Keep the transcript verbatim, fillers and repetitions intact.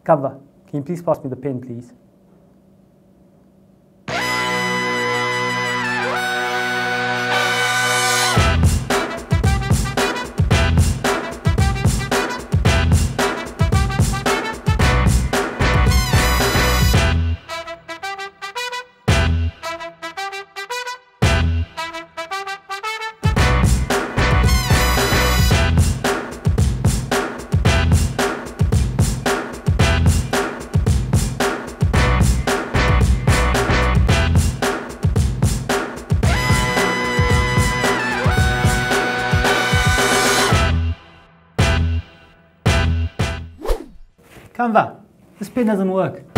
Cover, can you please pass me the pen, please? Canva, this pen doesn't work.